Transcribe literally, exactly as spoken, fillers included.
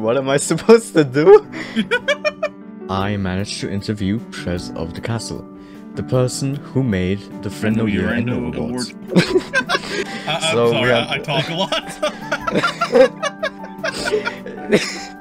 what am I supposed to do? I managed to interview Prez of the Castle, the person who made the Friend of Year and No Awards. I I'm So sorry, we have- I, I talk a lot.